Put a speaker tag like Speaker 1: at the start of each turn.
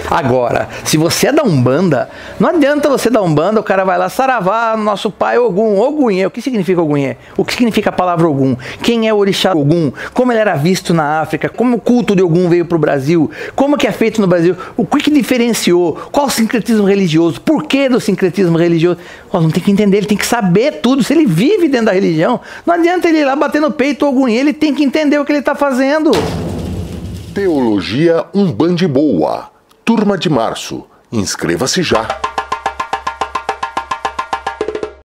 Speaker 1: Agora, se você é da Umbanda, não adianta você da Umbanda, o cara vai lá, saravá, nosso pai Ogum, Ogunhê. O que significa Ogunhê? O que significa a palavra Ogum? Quem é o orixá Ogum? Como ele era visto na África? Como o culto de Ogum veio para o Brasil? Como que é feito no Brasil? O que diferenciou? Qual o sincretismo religioso? Por que do sincretismo religioso? Não tem que entender, ele tem que saber tudo. Se ele vive dentro da religião, não adianta ele ir lá bater no peito Ogunhê, ele tem que entender o que ele está fazendo.
Speaker 2: Teologia Umbande Boa, Turma de Março. Inscreva-se já!